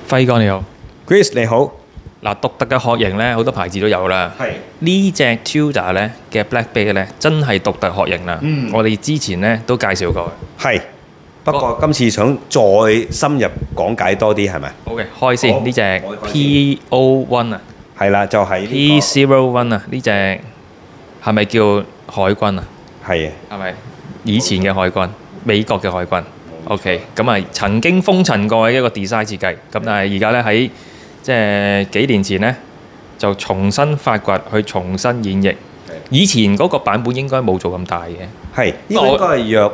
輝哥你好， Chris 你好， 嗱獨特嘅殼型咧，好多牌子都有啦。 係呢隻 Tudor 咧嘅 Black Bay 咧，真係獨特殼型啦。我哋之前咧都介紹過。 係，不過今次想再深入講解多啲係咪？ 好嘅，開先好呢隻我開先 PO1啊係啦，就係呢 ，P01啊，呢隻係咪叫海軍啊？ 個係係咪以前嘅海軍？美國嘅海軍。OK，咁啊曾經風塵過嘅一個 design 設計，咁但係而家咧喺即係幾年前咧就重新發掘，去重新演繹。以前嗰個版本應該冇做咁大嘅。 係呢個應該係約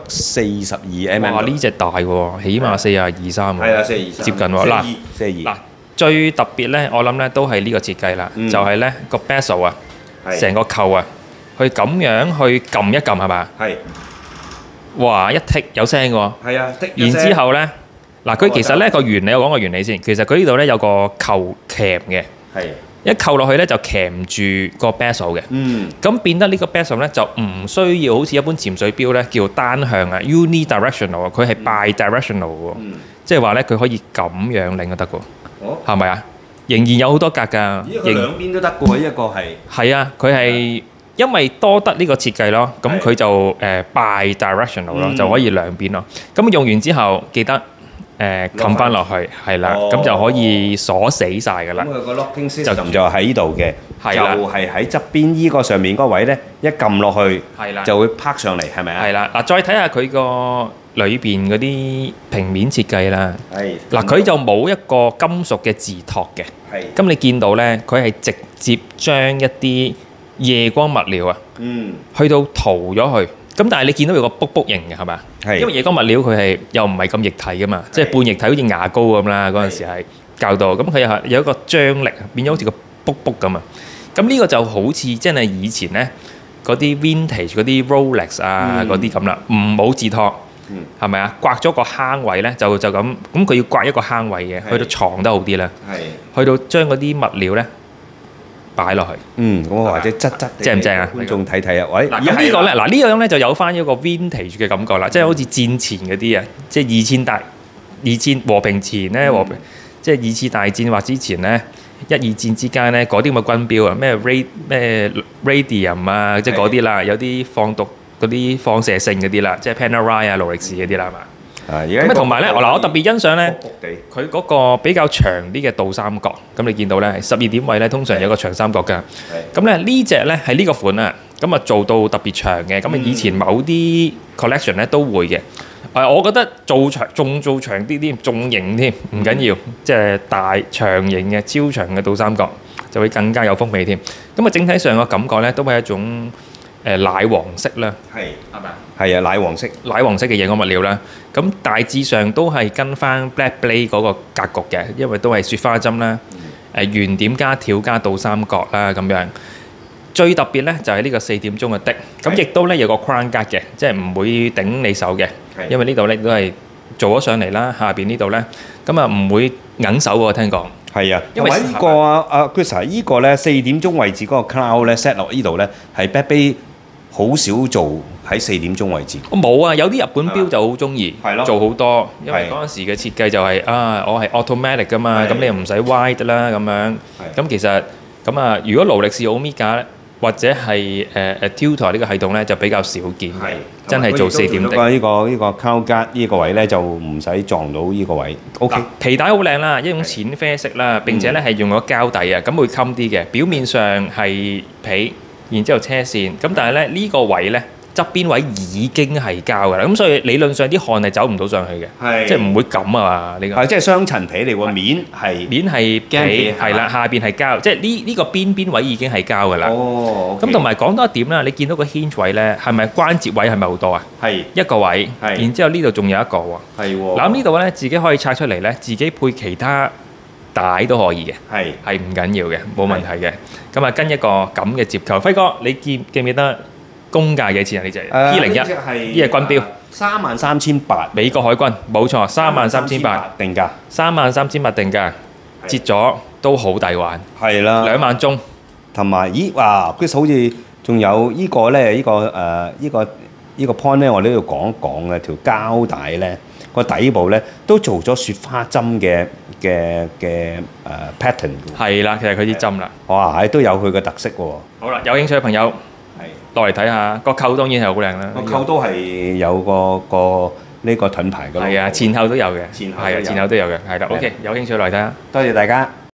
42mm。 哇！呢隻大喎，起碼42、3喎。 係啦，42 接近喎。嗱 42 嗱，最特別咧，我諗咧都係呢個設計啦，就係咧個 bezel 啊，成個扣啊，去咁樣去撳一撳係嘛？ 係哇！一剔有聲嘅喎。 係啊， 然之後呢，嗱佢其實呢個原理我講個原理先，其實佢呢度呢有個扣鉗嘅， 係一扣落去呢就鉗住個 bezel 嘅，咁變得呢個 bezel 呢就唔需要好似一般潛水錶呢叫單向啊 unidirectional 啊，佢係 bidirectional 喎，即係話呢佢可以咁樣擰都得嘅喎，係咪啊？仍然有好多格㗎， 兩邊都得嘅喎，一個係係啊，佢係。因為多得呢個設計咯，咁佢就bidirectional 咯，就可以兩邊咯。咁用完之後記得冚翻落去，係啦，咁就可以鎖死晒㗎啦。 咁佢個 locking system 就喺呢度嘅， 係啦， 就係喺側邊依個上面嗰位咧，一撳落去係啦， 就會拍上嚟，係咪啊？ 係啦，嗱再睇下佢個裏邊嗰啲平面設計啦。 係嗱，佢就冇一個金屬嘅自托嘅。 係。 咁你見到咧，佢係直接將一啲夜光物料啊，去到塗咗佢，咁但係你見到有個卜卜形嘅係咪？ 係。 因為夜光物料佢係又唔係咁液體噶嘛，即係半液體好似牙膏咁啦。嗰陣時係教到，咁佢又係有一個張力，變咗好似個卜卜咁啊。咁呢個就好似真係以前咧嗰啲 vintage 嗰啲 Rolex 啊嗰啲咁啦，唔冇自托，係咪啊？刮咗個坑位咧，就咁，咁佢要刮一個坑位嘅，去到藏得好啲啦。 係。 去到將嗰啲物料咧擺落去， 咁或者質正唔正啊？ 觀眾睇睇啊！喂， 嗱咁呢個咧，嗱呢樣咧就有翻一個 vintage 嘅感覺啦，即係好似戰前嗰啲啊，即係二戰和平前咧，即係二次大戰或之前咧，一二戰之間咧嗰啲咁嘅軍標啊，咩 radium 啊，即係嗰啲啦，有啲放毒嗰啲放射性嗰啲啦，即係 Panerai 啊、勞力士嗰啲啦，係嘛？咁啊，同埋咧，我特別欣賞咧，佢嗰個比較長啲嘅倒三角。咁你見到咧，12點位咧，通常有個長三角㗎。咁咧呢隻咧係呢個款啊，咁啊做到特別長嘅。咁啊以前某啲 collection 咧都會嘅。我覺得做長啲添，仲型添，唔緊要，即係大長型嘅超長嘅倒三角就會更加有風味添。咁啊整體上個感覺咧都係一種奶黃色啦，係咪啊？ 係啊，奶黃色嘅夜光物料啦。咁大致上都係跟翻 Black Bay 嗰個格局嘅，因為都係雪花針啦，圓點加條加倒三角啦咁樣。最特別咧就係呢個4點鐘嘅的，咁亦都咧有個 crown guard 嘅，即係唔會頂你手嘅，因為呢度咧都係做咗上嚟啦，下邊呢度咧咁啊唔會硬手喎，聽講。 係啊，因為呢個啊 Chris 呢個咧4點鐘位置嗰個 cloud 咧 set 落呢度咧係 Black Bay 好少做喺4點鐘位置。 我冇啊，有啲日本錶就好中意做好多，因為嗰陣時嘅設計就係我係 automatic 噶嘛，咁你又唔使 wide 啦咁樣。咁其實咁啊，如果勞力士 Omega 或者係Tudor 呢個系統咧，就比較少見嘅，真係做4點的。 呢個 cloud guard 呢個位咧就唔使撞到呢個位。OK， 皮帶好靚啦，一種淺啡色啦，並且咧係用咗膠底啊，咁會襟啲嘅。表面上係皮。然之後車線，咁但係咧呢個位咧側邊位已經係膠㗎啦，咁所以理論上啲汗係走唔到上去嘅，即係唔會咁啊嘛。呢個係即係雙層皮嚟喎，面係皮係啦，下邊係膠，即係呢個邊位已經係膠㗎啦。 哦， 咁同埋講多一點啦，你見到個 hinge 位咧係咪關節位係咪好多啊？係一個位，然之後呢度仲有一個喎。係喎。嗱咁呢度咧自己可以拆出嚟咧，自己配其他帶都可以嘅，係唔緊要嘅，冇問題嘅。咁啊，跟一個咁嘅接扣，輝哥，你記唔記得公價幾錢啊？呢隻 P01呢隻軍錶 33,800， 美國海軍冇錯，33,800 定價 ，33,800定價，折咗都好抵玩， 係啦 ，2萬鐘， 同埋哇 Chris 好似仲有呢個咧，呢個 point 咧，我哋都要講一講嘅條膠帶咧。 個底部咧都做咗雪花針嘅pattern 嘅喎。 係啦，其實佢啲針啦。 哇，係都有佢嘅特色喎。 好啦，有興趣嘅朋友係落嚟睇下，個扣當然係好靚啦。 個扣都係有個呢個盾牌嘅咯。 係啊，前後都有嘅。 前後都有係啊，前後都有嘅。係啦係啦 ，OK，有興趣落嚟睇下。 多謝大家。